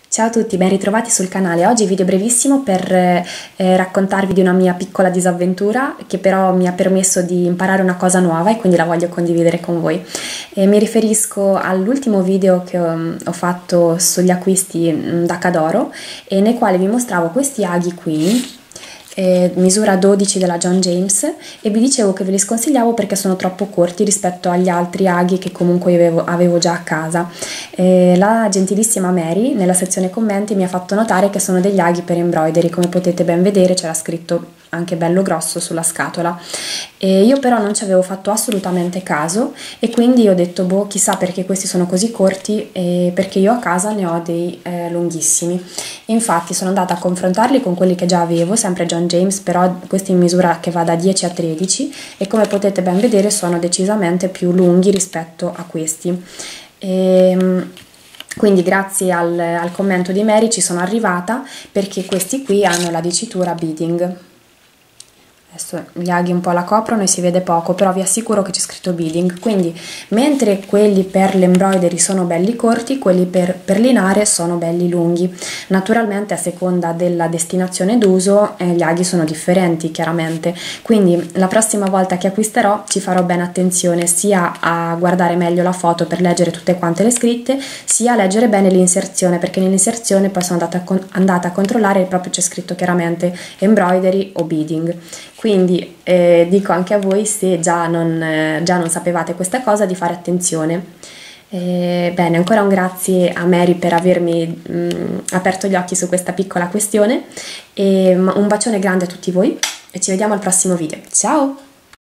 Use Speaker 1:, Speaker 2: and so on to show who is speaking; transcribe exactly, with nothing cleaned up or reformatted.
Speaker 1: Ciao a tutti, ben ritrovati sul canale. Oggi video brevissimo per eh, raccontarvi di una mia piccola disavventura che però mi ha permesso di imparare una cosa nuova e quindi la voglio condividere con voi. E mi riferisco all'ultimo video che ho, ho fatto sugli acquisti mh, da Cadoro e nel quale vi mostravo questi aghi qui, eh, misura dodici della John James, e vi dicevo che ve li sconsigliavo perché sono troppo corti rispetto agli altri aghi che comunque avevo, avevo già a casa. Eh, la gentilissima Mary nella sezione commenti mi ha fatto notare che sono degli aghi per embroidery, come potete ben vedere c'era scritto anche bello grosso sulla scatola. E io però non ci avevo fatto assolutamente caso e quindi ho detto boh, chissà perché questi sono così corti, e perché io a casa ne ho dei eh, lunghissimi. Infatti sono andata a confrontarli con quelli che già avevo, sempre John James, però questi in misura che va da dieci a tredici, e come potete ben vedere sono decisamente più lunghi rispetto a questi. E, quindi grazie al, al commento di Mary ci sono arrivata, perché questi qui hanno la dicitura beading. Adesso gli aghi un po' la coprono e si vede poco, però vi assicuro che c'è scritto beading. Quindi mentre quelli per l'embroidery sono belli corti, quelli per perlinare sono belli lunghi. Naturalmente a seconda della destinazione d'uso eh, gli aghi sono differenti, chiaramente, quindi la prossima volta che acquisterò ci farò bene attenzione sia a guardare meglio la foto per leggere tutte quante le scritte, sia a leggere bene l'inserzione, perché nell'inserzione poi sono andata a, andata a controllare e proprio c'è scritto chiaramente embroidery o beading. Quindi eh, dico anche a voi, se già non, eh, già non sapevate questa cosa, di fare attenzione. Eh, bene, ancora un grazie a Mary per avermi mh, aperto gli occhi su questa piccola questione, e un bacione grande a tutti voi e ci vediamo al prossimo video. Ciao!